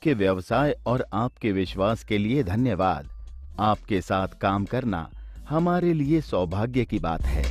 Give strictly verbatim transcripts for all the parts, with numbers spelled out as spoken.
आपके व्यवसाय और आपके विश्वास के लिए धन्यवाद। आपके साथ काम करना हमारे लिए सौभाग्य की बात है।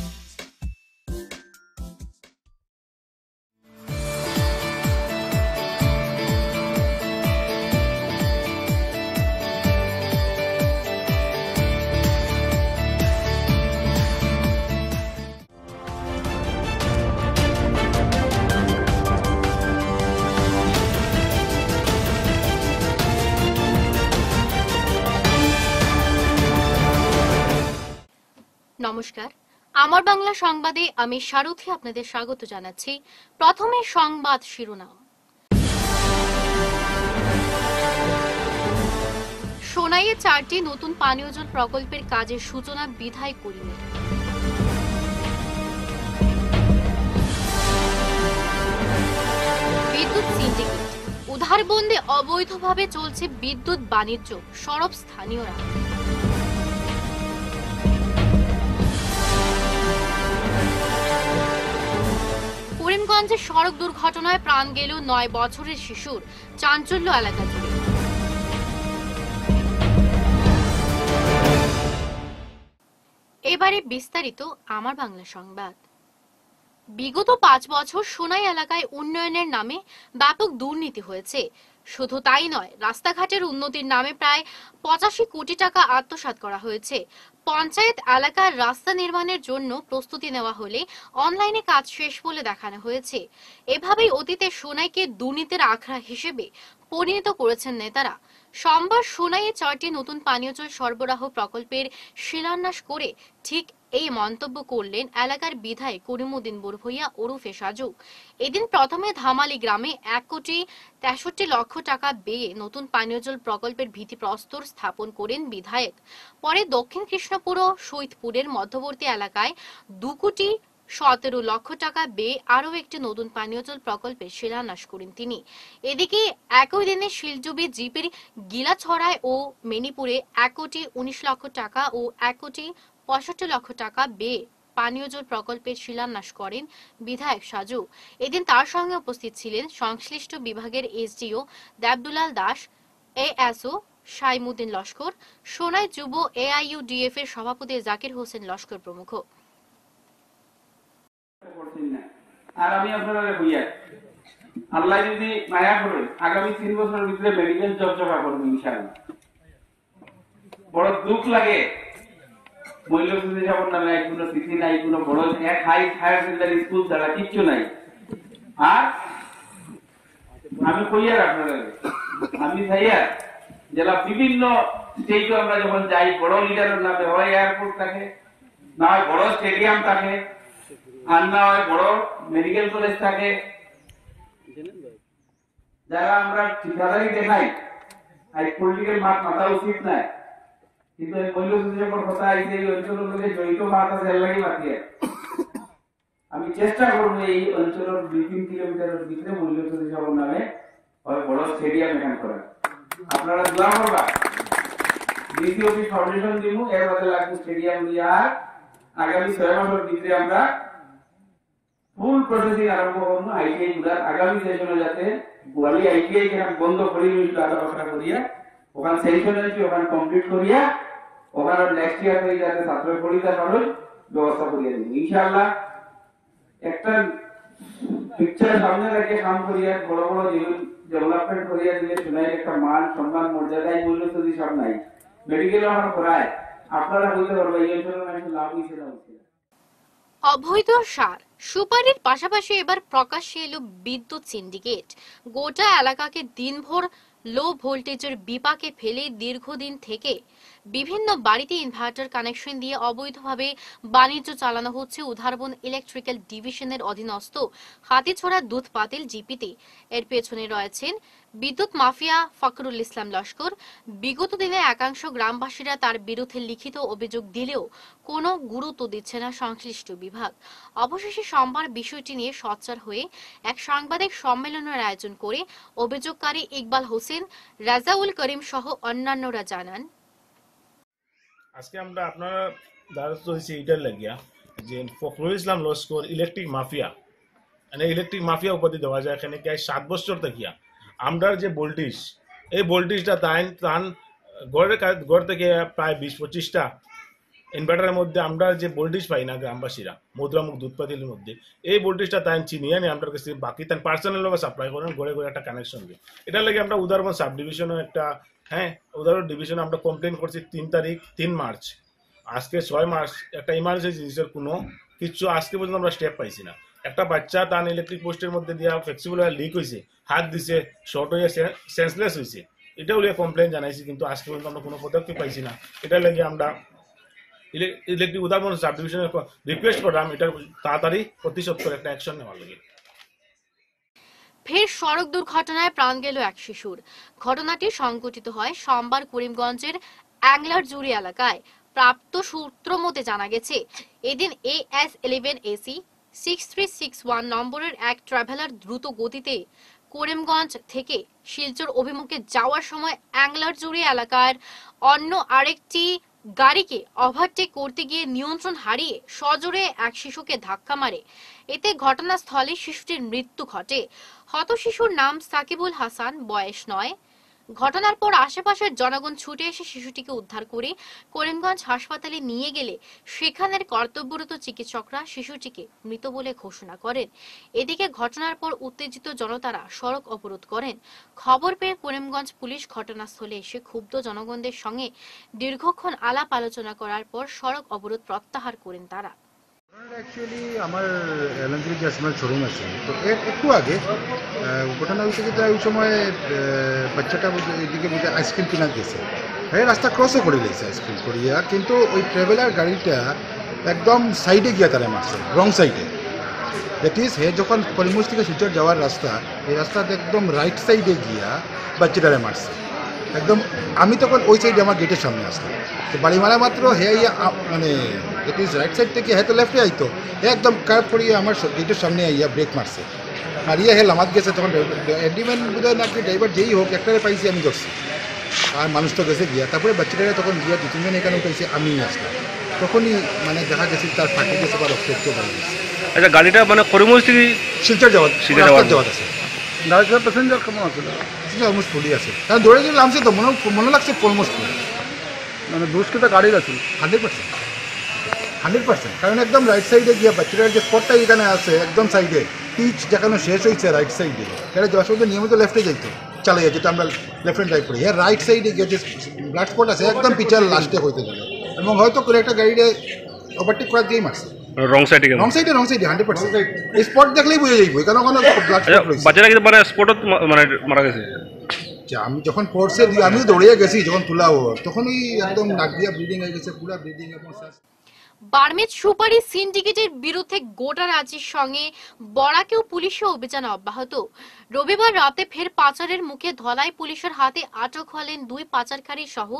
নমস্কার, আমার বাংলা সংবাদে আমি সারথী আপনাদের স্বাগত জানাচ্ছি। প্রথমে সংবাদ শিরোনাম। সোনাইয়ে চারটি নতুন পানীয় জল প্রকল্পের কাজের সূচনা বিধায়ক করিমের। বিদ্যুৎ সিন্ডিকেট উধারবন্দে অবৈধভাবে চলছে বিদ্যুৎ বাণিজ্য, সরব স্থানীয়রা। করিমগঞ্জে সড়ক দুর্ঘটনায় প্রাণ গেল নয় বছরের শিশুর, চাঞ্চল্য এলাকা জুড়ে। এবারে বিস্তারিত আমার বাংলা সংবাদ। বিগত পাঁচ বছর সোনাই এলাকায় উন্নয়নের নামে ব্যাপক দুর্নীতি হয়েছে। শুধু তাই নয়, রাস্তাঘাটের উন্নতির নামে প্রায় পঁচাশি কোটি টাকা আত্মসাৎ করা হয়েছে। পঞ্চায়েত এলাকার রাস্তা নির্মাণের জন্য প্রস্তুতি নেওয়া হলে অনলাইনে কাজ শেষ বলে দেখানো হয়েছে। এভাবেই অতীতে সোনাইকে দুর্নীতির আখড়া হিসেবে পরিণত করেছেন নেতারা। সোমবার সোনাইয়ে চারটি নতুন পানীয় জল সরবরাহ প্রকল্পের শিলান্যাস করে ঠিক এই মন্তব্য করলেন এলাকার বিধায়ক করিমউদ্দিন বড়ভূঁইয়া ওরফে সাজু। এদিন প্রথমে ধামালি গ্রামে এক কোটি তেষট্টি লক্ষ টাকা ব্যয়ে নতুন পানীয় জল প্রকল্পের ভিত্তিপ্রস্তর স্থাপন করেন বিধায়ক। পরে দক্ষিণ কৃষ্ণপুর ও শহীদপুরের মধ্যবর্তী এলাকায় দু কোটি সতেরো লক্ষ টাকা ব্যয়ে আরও একটি নতুন পানীয় জল প্রকল্পের শিলান্যাস করেন তিনি। এদিকে একই দিনে শিলজুবি জিপির গিলাছড়ায় ও মেনিপুরে এক কোটি উনিশ লক্ষ টাকা ও এক কোটি পঁয়ষট্টি লক্ষ টাকা ব্যয়ে পানীয় জল প্রকল্পের শিলান্যাস করেন বিধায়ক সাজু। এদিন তার সঙ্গে উপস্থিত ছিলেন সংশ্লিষ্ট বিভাগের এসডিও দেবদুলাল দাস, এএসও শাইমুদ্দিন লস্কর, সোনাই যুব এআইইউডিএফ এর সভাপতি জাকির হোসেন লস্কর প্রমুখ। আর আমি আপনারা কইয়া আল্লাহ যদি মায়া করে আগামী তিন বছরের ভিতরে মেডিকেল জব জমা করবো ইনশাআল্লাহ। বড় দুঃখ লাগে মূল্যবৃদ্ধি যেমন নামে কোনো তিথি নাই, কোনো বড় এক হাই হায়ার সেকেন্ডারি স্কুল দ্বারা কিচ্ছু নাই। আর আমি কইয়ার আপনারা আমি ভাইয়া জেলা বিভিন্ন স্টেটে আমরা যখন যাই, বড় লিডারের নামে হয় এয়ারপোর্ট থাকে, না হয় বড় স্টেডিয়াম থাকে, আর না হয় বড় মেডিকেল কলেজ থাকে, যারা আমরা ঠিকাদারি দেখাই আর পলিটিক্যাল মাঠ মাথা উচিত নাই, কিন্তু মূল্যবৃদ্ধি যখন কথা আইছে এই অঞ্চলের মধ্যে জড়িত মাথা জেলায় মাতিয়ে আমি চেষ্টা করবো এই অঞ্চলের দুই তিন কিলোমিটারের ভিতরে মূল্যবৃদ্ধি যখন নামে হয় বড় স্টেডিয়াম এখান করা। আপনারা দোয়া করবা, দ্বিতীয় ফাউন্ডেশন দিব, এর মধ্যে লাগবে স্টেডিয়াম দিয়ে। আর আগামী ছয় মাসের ভিতরে আমরা ফুল প্রসেসিং আরম্ভ করবো আইটিআই গুলার। আগামী সেশনে যাতে গোয়ালি আইটিআই যেখানে বন্ধ করি আধা বছর করিয়া ওখানে সেশন হয়েছে ওখানে কমপ্লিট করিয়া ওখানে নেক্সট ইয়ার থেকে যাতে ছাত্র পড়িতে পারো ব্যবস্থা করিয়া দিব ইনশাআল্লাহ। একটা পিকচার সামনে রেখে কাম করিয়া বড় বড় ডেভেলপমেন্ট করিয়া দিলে সোনাইয়ের একটা মান সম্মান মর্যাদায় মূল্য যদি সব নাই মেডিকেল আমার করায় আপনারা বলতে পারবো এই অঞ্চলের মানুষ লাভ হয়েছে না হচ্ছে। অবৈধ সার সুপারির পাশাপাশি এবার প্রকাশ্যে এলো বিদ্যুৎ সিন্ডিকেট। গোটা এলাকাকে দিনভর লো ভোল্টেজের বিপাকে ফেলে দীর্ঘদিন থেকে বিভিন্ন বাড়িতে ইনভার্টার কানেকশন দিয়ে অবৈধভাবে বাণিজ্য চালানো হচ্ছে উধারবন ইলেকট্রিক্যাল ডিভিশনের অধীনস্থ হাতিছড়া দুধ পাতিল জিপিতে। এর পেছনে রয়েছেন বিদ্যুৎ মাফিয়া ফখরুল ইসলাম লস্কর। বিগত দিনে একাংশ গ্রামবাসীরা তার বিরুদ্ধে লিখিত অভিযোগ দিলেও কোনো গুরুত্ব দিচ্ছে না সংশ্লিষ্ট বিভাগ। অবশেষে সোমবার বিষয়টি নিয়ে সোচ্চার হয়ে এক সাংবাদিক সম্মেলনের আয়োজন করে অভিযোগকারী ইকবাল হোসেন, রাজাউল করিম সহ অন্যান্যরা জানান, আজকে আমরা আপনারা দ্বারস্থ হয়েছি এটার লাগিয়া যে ফখরুল ইসলাম লস্কর ইলেকট্রিক মাফিয়া, মানে ইলেকট্রিক মাফিয়া উপাধি দেওয়া যায় এখানে কি সাত বছর থাকিয়া আমরার যে ভোল্টেজ এই ভোল্টেজটা তাই তান গড়ের কা- গড় থেকে প্রায় বিশ পঁচিশটা ইনভার্টারের মধ্যে আমরা যে ভোল্টেজ পাই না গ্রামবাসীরা মধুরামুখ দুধ পাতিলের মধ্যে এই ভোল্টেজটা তাই চিনিয়ে আনি আমরা কাছে বাকি তার পার্সোনাল ভাবে সাপ্লাই করেন ঘরে ঘরে একটা কানেকশন দিই এটার লাগে আমরা উদাহরণ সাব ডিভিশনও একটা হ্যাঁ উদাহরণ ডিভিশনে আমরা কমপ্লেন করছি তিন তারিখ তিন মার্চ আজকে ছয় মার্চ একটা ইমার্জেন্সি জিনিসের কোনো কিছু আজকে পর্যন্ত আমরা স্টেপ পাইছি না একটা বাচ্চা তার ইলেকট্রিক পোস্টের মধ্যে দিয়া ফ্লেক্সিবল লিক হয়েছে হাত দিছে শর্ট হয়ে সেন্সলেস হয়েছে এটাও লিয়ে কমপ্লেন জানাইছি কিন্তু আজকে পর্যন্ত আমরা কোনো পদক্ষেপ পাইছি না এটার লাগে আমরা ইলেকট্রিক উদাহরণ সাব ডিভিশনে রিকোয়েস্ট করলাম এটার তাড়াতাড়ি প্রতিশোধ করে একটা অ্যাকশন নেওয়ার লাগে ফের সড়ক দুর্ঘটনায় প্রাণ গেল এক শিশুর। ঘটনাটি সংঘটিত হয় সোমবার করিমগঞ্জের অ্যাংলার জুড়ি এলাকায়। প্রাপ্ত সূত্র মতে জানা গেছে, এদিন A S eleven AC six three six one নম্বরের এক ট্রাভেলার দ্রুত গতিতে করিমগঞ্জ থেকে শিলচর অভিমুখে যাওয়ার সময় অ্যাংলার জুড়ি এলাকার অন্য আরেকটি গাড়িকে ওভারটেক করতে গিয়ে নিয়ন্ত্রণ হারিয়ে সজোরে এক শিশুকে ধাক্কা মারে। এতে ঘটনাস্থলে শিশুটির মৃত্যু ঘটে। হত শিশুর নাম সাকিবুল হাসান, বয়স নয়। ঘটনার পর আশেপাশের জনগণ ছুটে এসে শিশুটিকে উদ্ধার করে করিমগঞ্জ হাসপাতালে নিয়ে গেলে সেখানের কর্তব্যরত চিকিৎসকরা শিশুটিকে মৃত বলে ঘোষণা করেন। এদিকে ঘটনার পর উত্তেজিত জনতারা সড়ক অবরোধ করেন। খবর পেয়ে করিমগঞ্জ পুলিশ ঘটনাস্থলে এসে ক্ষুব্ধ জনগণদের সঙ্গে দীর্ঘক্ষণ আলাপ আলোচনা করার পর সড়ক অবরোধ প্রত্যাহার করেন তারা। অ্যাকচুয়ালি আমার এলএনজি যে আমার শোরুম আছে তো এর একটু আগে আহ, ঘটনা হয়েছে যে ওই সময় আহ, বাচ্চাটা বুঝে এদিকে বুঝে আইসক্রিম কিনা গেছে হ্যাঁ রাস্তা ক্রসও করে দিয়েছে আইসক্রিম করিয়া কিন্তু ওই ট্রাভেলার গাড়িটা একদম সাইডে গিয়া তারা মারছে রং সাইডে দ্যাট ইজ হে যখন করিমগঞ্জ থেকে শিলচর যাওয়ার রাস্তা এই রাস্তাতে একদম রাইট সাইডে গিয়া বাচ্চাটারে মারছে একদম আমি তখন ওই সাইডে আমার গেটের সামনে আসলাম তো বাড়ি মারা মাত্র হে আইয়া আ- মানে দ্যাট ইজ রাইট সাইড থেকে হয়তো লেফটে আইতো হে একদম কার্ভ করিয়ে আমার স- গেটের সামনে আইয়া ব্রেক মারছে মারিয়া হে লামাত গেছে তখন এন্ডিম্যান বোধহয় নাকি ড্রাইভার যেই হোক একটারে পাইছি আমি ধরছি আর মানুষ তো গেছে গিয়া তারপরে বাচ্চাটারা তখন গিয়া দু তিনজন এখানে উঠাইছে আমি আসলাম তখনই মানে দেখা গেছে তার ফাঁকি গেছে বা রক্ত রক্ত বেরিয়ে গেছে আচ্ছা গাড়িটা মানে করিমগঞ্জ থেকে শিলচর যাওয়া শিলচর রাস্তার যাওয়ার যাওয়া আছে গাড়িটার প্যাসেঞ্জার কেমন আছিল অলমোস্ট ফুলি আছে কারণ দৌড়ে যে নামছে তো মনে মনে লাগছে অলমোস্ট ফুল মানে দুষ্কৃত গাড়ির আছিল হান্ড্রেড পার্সেন্ট হান্ড্রেড পার্সেন্ট কারণ একদম রাইট সাইডে গিয়ে বাচ্চাটার যে স্পটটা এখানে আছে একদম সাইডে পিচ যেখানে শেষ হয়েছে রাইট সাইডে এটা যাওয়ার সময় নিয়মিত লেফটে যাইতো চালাই যায় যেটা আমরা লেফট হ্যান্ড ড্রাইভ করি হ্যাঁ রাইট সাইডে গিয়ে যে ব্লাড স্পট আছে একদম পিচার লাস্টে হইতে গেলে এবং হয়তো করে একটা গাড়িতে ওভারটেক করার দিয়েই মারছে রং সাইডে গেল রং সাইডে রং সাইডে হান্ড্রেড পার্সেন্ট এই স্পট দেখলেই বুঝে যাইব কারণ ওখানে ব্লাড আচ্ছা স্পট রয়েছে বাচ্চারা কিন্তু মানে স্পটত মানে মারা গেছে যে আমি যখন পড়ছে দিয়ে আমিও দৌড়িয়ে গেছি যখন তোলা ও তখনই একদম নাক দিয়া ব্লিডিং হয়ে গেছে পুরো ব্লিডিং এবং শ্বাস বার্মেজ সুপারি সিন্ডিকেটের বিরুদ্ধে গোটা রাজ্যের সঙ্গে বরাকেও পুলিশের অভিযান অব্যাহত। রবিবার রাতে ফের পাচারের মুখে ধলাই পুলিশের হাতে আটক হলেন দুই পাচারকারী সহ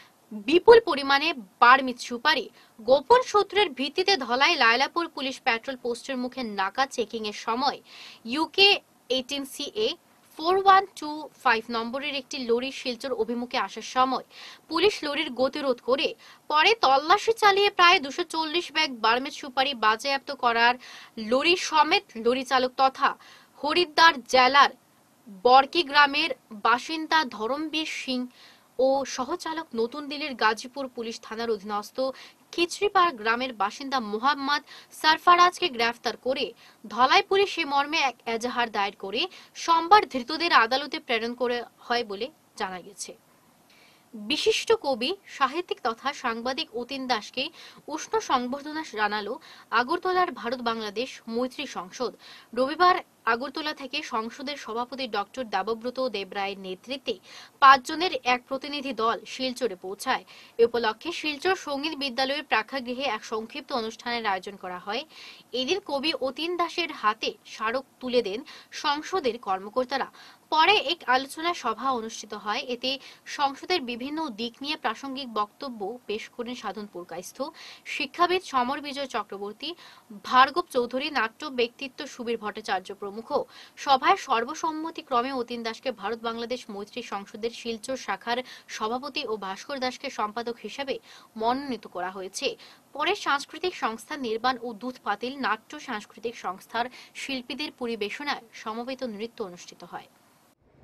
বিপুল পরিমাণে বার্মিজ সুপারি। গোপন সূত্রের ভিত্তিতে ধলাই লায়লাপুর পুলিশ পেট্রোল পোস্টের মুখে নাকা চেকিং এর সময় UK eighteen C A four one two five নম্বরের একটি লরি শিলচর অভিমুখে আসার সময় পুলিশ লরির গতিরোধ করে পরে তল্লাশি চালিয়ে প্রায় দুশো চল্লিশ ব্যাগ বার্মেজ সুপারি বাজেয়াপ্ত করার লরি সমেত লরি চালক তথা হরিদ্বার জেলার বরকি গ্রামের বাসিন্দা ধরমবীর সিং ও সহচালক নতুন দিল্লির গাজীপুর পুলিশ থানার অধীনস্থ খিচড়িপাড় গ্রামের বাসিন্দা মোহাম্মদ সরফরাজকে গ্রেফতার করে ধলাই পুলিশ এ মর্মে এক এজাহার দায়ের করে সোমবার ধৃতদের আদালতে প্রেরণ করে হয় বলে জানা গেছে। বিশিষ্ট কবি, সাহিত্যিক তথা সাংবাদিক অতীন দাসকে উষ্ণ সংবর্ধনা জানালো আগরতলার ভারত বাংলাদেশ মৈত্রী সংসদ। রবিবার আগরতলা থেকে সংসদের সভাপতি ডক্টর দেবব্রত দেবরায়ের নেতৃত্বে পাঁচজনের এক প্রতিনিধি দল শিলচরে পৌঁছায়। এ উপলক্ষে শিলচর সঙ্গীত বিদ্যালয়ের প্রেক্ষাগৃহে এক সংক্ষিপ্ত অনুষ্ঠানের আয়োজন করা হয়। এদিন কবি অতীন দাসের হাতে স্মারক তুলে দেন সংসদের কর্মকর্তারা। পরে এক আলোচনা সভা অনুষ্ঠিত হয়। এতে সংসদের বিভিন্ন দিক নিয়ে প্রাসঙ্গিক বক্তব্য পেশ করেন সাধনপুর কায়স্থ শিক্ষাবিদ সমর বিজয় চক্রবর্তী, ভার্গব চৌধুরী, নাট্য ব্যক্তিত্ব সুবীর ভট্টাচার্য প্রমুখ। সভায় সর্বসম্মতিক্রমে অতীন দাসকে ভারত বাংলাদেশ মৈত্রী সংসদের শিলচর শাখার সভাপতি ও ভাস্কর দাসকে সম্পাদক হিসেবে মনোনীত করা হয়েছে। পরে সাংস্কৃতিক সংস্থা নির্বাণ ও দুধ পাতিল নাট্য সাংস্কৃতিক সংস্থার শিল্পীদের পরিবেশনায় সমবেত নৃত্য অনুষ্ঠিত হয়।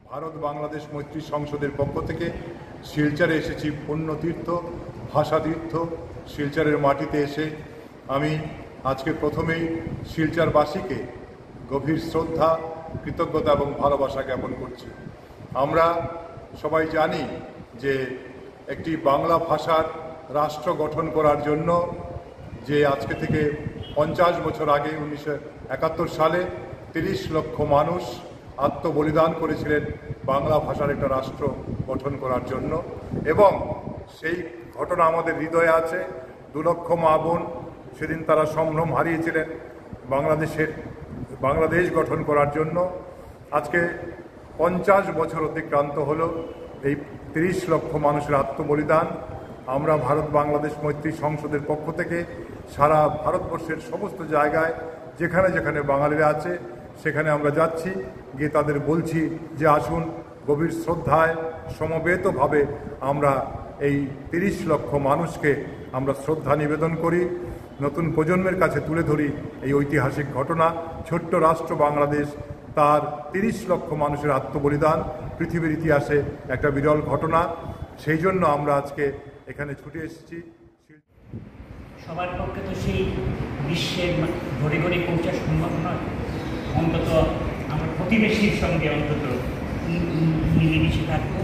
ভারত বাংলাদেশ মৈত্রী সংসদের পক্ষ থেকে শিলচরে এসেছি পুণ্যতীর্থ ভাষাতীর্থ শিলচরের মাটিতে এসে আমি আজকে প্রথমেই শিলচরবাসীকে গভীর শ্রদ্ধা কৃতজ্ঞতা এবং ভালোবাসা জ্ঞাপন করছি। আমরা সবাই জানি যে একটি বাংলা ভাষার রাষ্ট্র গঠন করার জন্য যে আজকে থেকে পঞ্চাশ বছর আগে উনিশশো একাত্তর সালে তিরিশ লক্ষ মানুষ আত্মবলিদান করেছিলেন বাংলা ভাষার একটা রাষ্ট্র গঠন করার জন্য, এবং সেই ঘটনা আমাদের হৃদয়ে আছে। দু লক্ষ মা বোন সেদিন তারা সম্ভ্রম হারিয়েছিলেন বাংলাদেশের বাংলাদেশ গঠন করার জন্য। আজকে পঞ্চাশ বছর অতিক্রান্ত হলো এই তিরিশ লক্ষ মানুষের আত্মবলিদান। আমরা ভারত বাংলাদেশ মৈত্রী সংসদের পক্ষ থেকে সারা ভারতবর্ষের সমস্ত জায়গায় যেখানে যেখানে বাঙালিরা আছে সেখানে আমরা যাচ্ছি, গিয়ে তাদের বলছি যে আসুন গভীর শ্রদ্ধায় সমবেতভাবে আমরা এই তিরিশ লক্ষ মানুষকে আমরা শ্রদ্ধা নিবেদন করি, নতুন প্রজন্মের কাছে তুলে ধরি এই ঐতিহাসিক ঘটনা। ছোট্ট রাষ্ট্র বাংলাদেশ, তার তিরিশ লক্ষ মানুষের আত্মবলিদান পৃথিবীর ইতিহাসে একটা বিরল ঘটনা। সেই জন্য আমরা আজকে এখানে ছুটে এসেছি। সবার পক্ষে তো সেই বিশ্বের ঘরে ঘরে পৌঁছা সম্ভব নয়, অন্তত আমার প্রতিবেশীর সঙ্গে অন্তত মিলেমিশে থাকবো,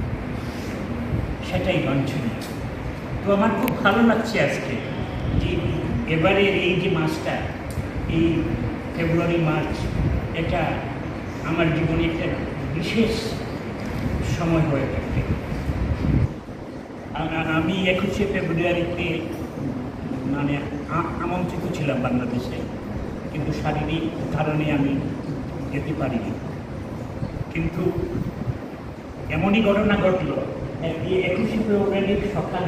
সেটাই বাঞ্ছনীয়। তো আমার খুব ভালো লাগছে আজকে যে এবারের এই যে মাসটা, এই ফেব্রুয়ারি মার্চ, এটা আমার জীবনে একটা বিশেষ সময় হয়ে থাকে। আমি একুশে ফেব্রুয়ারিতে মানে আমন্ত্রিত ছিলাম বাংলাদেশে, কিন্তু শারীরিক কারণে আমি যেতে পারিনি। কিন্তু এমনই ঘটনা ঘটল, এই একুশে ফেব্রুয়ারির সকালে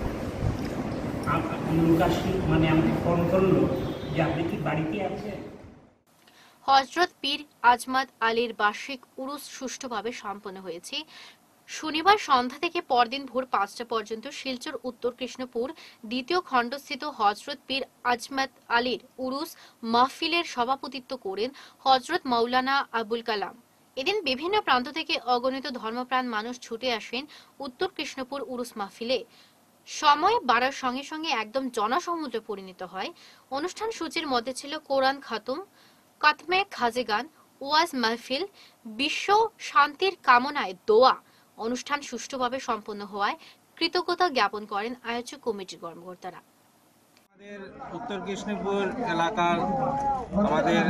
লুকাস মানে আমাকে ফোন করলো যে আপনি কি বাড়িতে আছেন। হযরত পীর আজমত আলীর বার্ষিক উরুস সুষ্ঠুভাবে সম্পন্ন হয়েছে। শনিবার সন্ধ্যা থেকে পরদিন ভোর পাঁচটা পর্যন্ত শিলচর উত্তর কৃষ্ণপুর দ্বিতীয় খণ্ডস্থিত হযরত পীর আজমত আলীর উরুস মাহফিলের সভাপতিত্ব করেন হযরত মাওলানা আবুল কালাম। এদিন বিভিন্ন প্রান্ত থেকে অগণিত ধর্মপ্রাণ মানুষ ছুটে আসেন উত্তর কৃষ্ণপুর উরুস মাহফিলে। সময় বাড়ার সঙ্গে সঙ্গে একদম জনসমুদ্রে পরিণত হয়। অনুষ্ঠান সূচির মধ্যে ছিল কোরআন খাতুম, কাতমে খাজেগান, ওয়াজ মাহফিল, বিশ্ব শান্তির কামনায় দোয়া। অনুষ্ঠান সুষ্ঠুভাবে সম্পন্ন হওয়ায় কৃতজ্ঞতা জ্ঞাপন করেন আয়োজক কমিটির কর্মকর্তারা। আমাদের উত্তর কৃষ্ণপুর এলাকার আমাদের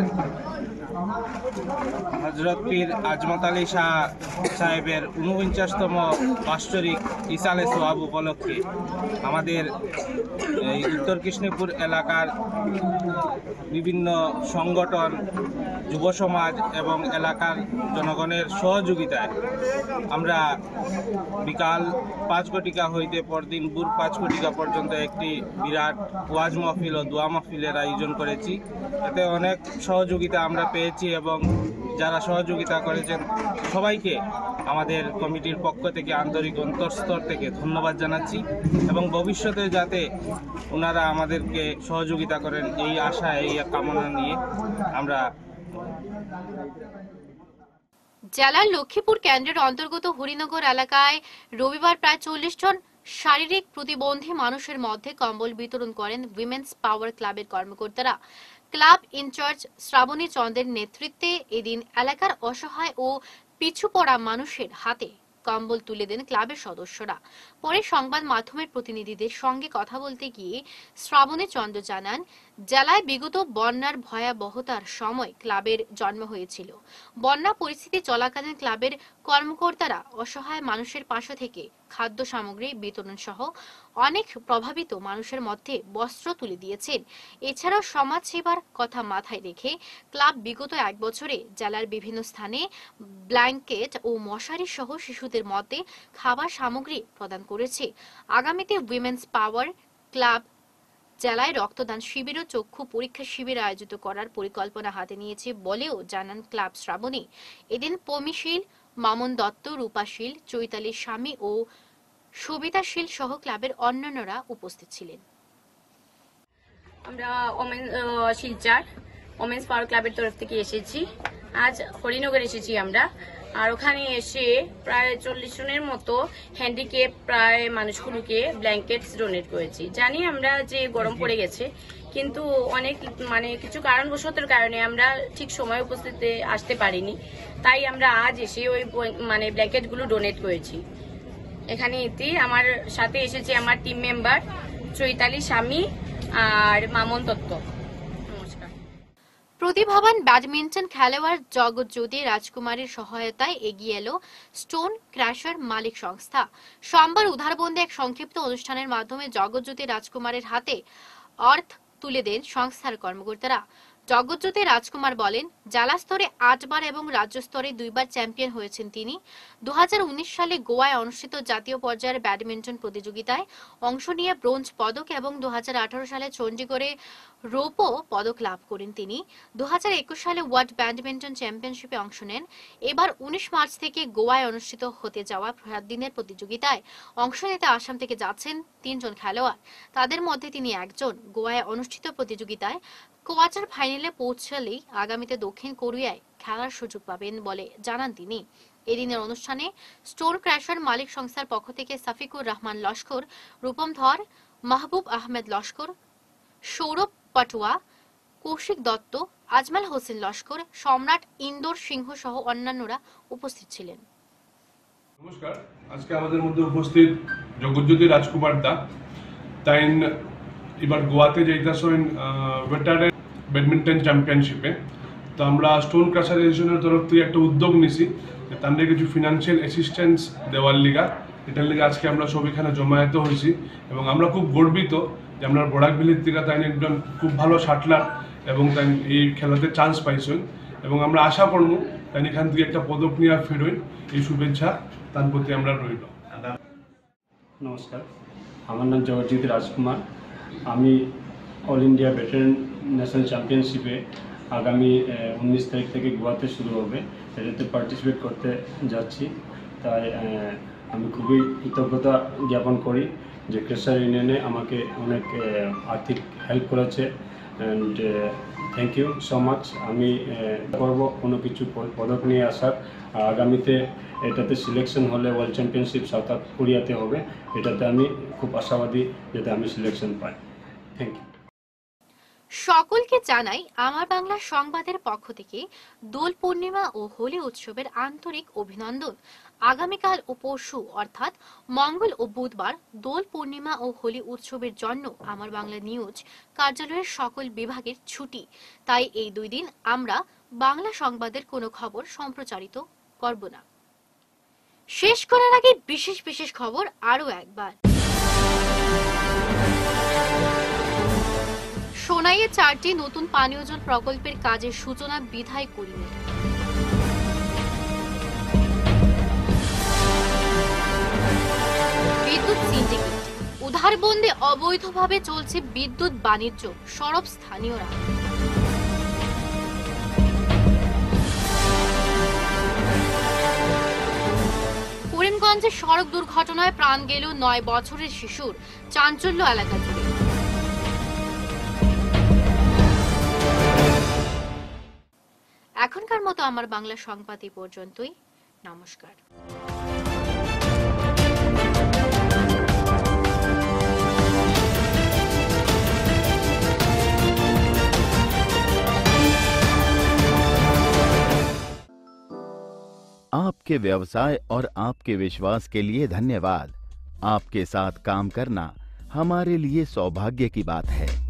হযরত পীর আজমত আলী শাহ সাহেবের ঊনপঞ্চাশতম বাৎসরিক ইসালে সোয়াব উপলক্ষে আমাদের এই উত্তর কৃষ্ণপুর এলাকার বিভিন্ন সংগঠন, যুব সমাজ এবং এলাকার জনগণের সহযোগিতায় আমরা বিকাল পাঁচ ঘটিকা হইতে পরদিন ভোর পাঁচ ঘটিকা পর্যন্ত একটি বিরাট ওয়াজ মাহফিল ও দোয়া মাহফিলের আয়োজন করেছি। এতে অনেক সহযোগিতা আমরা পেয়েছি এবং যারা সহযোগিতা করেছেন সবাইকে আমাদের কমিটির পক্ষ থেকে আন্তরিক অন্তঃস্থল থেকে ধন্যবাদ জানাচ্ছি এবং ভবিষ্যতে যাতে ওনারা আমাদেরকে সহযোগিতা করেন এই আশা, এই কামনা নিয়ে আমরা। জেলার লক্ষ্মীপুর কেন্দ্রের অন্তর্গত হরিনগর এলাকায় রবিবার প্রায় চল্লিশ জন শারীরিক প্রতিবন্ধী মানুষের মধ্যে কম্বল বিতরণ করেন উইমেন্স পাওয়ার ক্লাবের কর্মকর্তারা। ক্লাব ইনচার্জ শ্রাবণী চন্দ্রের নেতৃত্বে এদিন এলাকার অসহায় ও পিছু পড়া মানুষের হাতে কম্বল তুলে দেন ক্লাবের সদস্যরা। পরে সংবাদ মাধ্যমের প্রতিনিধিদের সঙ্গে কথা বলতে গিয়ে শ্রাবণী চন্দ্র জানান, জেলায় বিগত বন্যার ভয়াবহতার সময় ক্লাবের জন্ম হয়েছিল। বন্যা পরিস্থিতি চলাকালীন ক্লাবের কর্মকর্তারা অসহায় মানুষের পাশে থেকে খাদ্য সামগ্রী বিতরণ সহ অনেক প্রভাবিত মানুষের মধ্যে বস্ত্র তুলে দিয়েছেন। এছাড়াও সমাজ সেবার কথা মাথায় রেখে ক্লাব বিগত এক বছরে জেলার বিভিন্ন স্থানে ব্ল্যাঙ্কেট ও মশারি সহ শিশুদের মধ্যে খাবার সামগ্রী প্রদান করেছে। আগামীতে উইমেন্স পাওয়ার ক্লাব জেলায় রক্তদান শিবির ও চক্ষু পরীক্ষা শিবির আয়োজিত করার পরিকল্পনা হাতে নিয়েছে বলেও জানান ক্লাব শ্রাবণী। এদিন পমিশীল, মামুন দত্ত, রূপাশীল, চৈতালির স্বামী ও সবিতাশীল সহ ক্লাবের অন্যান্যরা উপস্থিত ছিলেন। আমরা ওমেন শিলচর ওমেন্স পাওয়ার ক্লাবের তরফ থেকে এসেছি। আজ হরিনগর এসেছি আমরা। আর ওখানে এসে প্রায় চল্লিশ জনের মতো হ্যান্ডিক্যাপ প্রায় মানুষগুলোকে ব্ল্যাঙ্কেটস ডোনেট করেছি। জানি আমরা যে গরম পড়ে গেছে, কিন্তু অনেক মানে কিছু কারণবশতের কারণে আমরা ঠিক সময় উপস্থিত আসতে পারিনি, তাই আমরা আজ এসে ওই মানে ব্ল্যাঙ্কেটগুলো ডোনেট করেছি। এখানে ইতি আমার সাথে এসেছে আমার টিম মেম্বার চৈতালি স্বামী আর মামন দত্ত। প্রতিভাবান ব্যাডমিন্টন খেলোয়াড় জগৎজ্যোতি রাজকুমারীর সহায়তায় এগিয়ে এলো স্টোন ক্র্যাশার মালিক সংস্থা। সোমবার উধারবন্দে এক সংক্ষিপ্ত অনুষ্ঠানের মাধ্যমে জগৎজ্যোতি রাজকুমারের হাতে অর্থ তুলে দেন সংস্থার কর্মকর্তারা। জগৎজ্যোতি রাজকুমার বলেন, জেলা স্তরে আটবার এবং রাজ্য স্তরে দুইবার চ্যাম্পিয়ন হয়েছেন তিনি। দু হাজার উনিশ সালে গোয়ায় অনুষ্ঠিত জাতীয় পর্যায়ের ব্যাডমিন্টন প্রতিযোগিতায় অংশ নিয়ে ব্রোঞ্জ পদক এবং দু হাজার আঠারো সালে চণ্ডীগড়ে রৌপ্য পদক লাভ করেন তিনি। দু হাজার একুশ সালে ওয়ার্ল্ড ব্যাডমিন্টন চ্যাম্পিয়নশিপে অংশ নেন। এবার উনিশ মার্চ থেকে গোয়ায় অনুষ্ঠিত হতে যাওয়া সাত দিনের প্রতিযোগিতায় অংশ নিতে আসাম থেকে যাচ্ছেন তিনজন খেলোয়াড়। তাদের মধ্যে তিনি একজন। গোয়ায় অনুষ্ঠিত প্রতিযোগিতায় কোয়ার্টার ফাইনালে পৌঁছালেই আগামীতে দক্ষিণ কোরিয়ায় খেলার সুযোগ পাবেন বলে জানান তিনি। এদিনের অনুষ্ঠানে স্টোন ক্র্যাশার মালিক সংস্থার পক্ষ থেকে সাফিকুর রহমান লস্কর, রূপম ধর, মাহবুব আহমেদ লস্কর, সৌরভ পাটুয়া, কৌশিক দত্ত, আজমাল হোসেন লস্কর, সম্রাট ইন্দোর সিংহ সহ অন্যান্যরা উপস্থিত ছিলেন। নমস্কার, আজকে আমাদের মধ্যে উপস্থিত জগৎজ্যোতি রাজকুমার দা। তাই এবার গোয়াতে যাইতেছেন ওয়েটারের ব্যাডমিন্টন চ্যাম্পিয়নশিপে। তো আমরা স্টোন ক্রাশার অ্যাসোসিয়েশনের তরফ থেকে একটা উদ্যোগ নিছি তাদের কিছু ফিনান্সিয়াল অ্যাসিস্ট্যান্স দেওয়ার লিগা। এটার লিগে আজকে আমরা সব এখানে জমায়েত হয়েছি এবং আমরা খুব গর্বিত যে আমরা বরাকভ্যালির থেকে তাই একজন খুব ভালো শাটলার এবং তাই এই খেলাতে চান্স পাইছেন এবং আমরা আশা করবো তাই এখান থেকে একটা পদক নিয়ে ফেরোই। এই শুভেচ্ছা তার প্রতি আমরা রইল। নমস্কার, আমার নাম জগৎজ্যোতি রাজকুমার। আমি অল ইন্ডিয়া ভেটারান ন্যাশনাল চ্যাম্পিয়নশিপে আগামী উনিশ তারিখ থেকে গোয়াতে শুরু হবে, এটাতে পার্টিসিপেট করতে যাচ্ছি। তাই আমি খুবই কৃতজ্ঞতা জ্ঞাপন করি যে ক্রেশার ইউনিয়নে আমাকে অনেক আর্থিক হেল্প করেছে। And thank you so much. আমি করব কোনো কিছু পদক নিয়ে আসার। আগামীতে এটাতে সিলেকশন হলে ওয়ার্ল্ড চ্যাম্পিয়নশিপ সাউথ কোরিয়াতে হবে, এটাতে আমি খুব আশাবাদী যাতে আমি সিলেকশন পাই। Thank you. সকলকে জানাই আমার বাংলা সংবাদের পক্ষ থেকে দোল পূর্ণিমা ও হোলি উৎসবের আন্তরিক অভিনন্দন। আগামীকাল ও পরশু অর্থাৎ মঙ্গল ও বুধবার দোল পূর্ণিমা ও হোলি উৎসবের জন্য আমার বাংলা নিউজ কার্যালয়ের সকল বিভাগের ছুটি। তাই এই দুই দিন আমরা বাংলা সংবাদের কোনো খবর সম্প্রচারিত করব না। শেষ করার আগে বিশেষ বিশেষ খবর আরো একবার। সোনাইয়ে চারটি নতুন পানীয় জল প্রকল্পের কাজের সূচনা বিধায় করিমের। বিদ্যুৎ সিন্ডিকেট উধারবন্দে অবৈধভাবে চলছে বিদ্যুৎ বাণিজ্য, সরব স্থানীয়রা। করিমগঞ্জে সড়ক দুর্ঘটনায় প্রাণ গেল নয় বছরের শিশুর, চাঞ্চল্য এলাকা জুড়ে। এখনকার মতো আমার বাংলা সংবাদ এই পর্যন্তই। নমস্কার। आपके व्यवसाय और आपके विश्वास के लिए धन्यवाद। आपके साथ काम करना हमारे लिए सौभाग्य की बात है।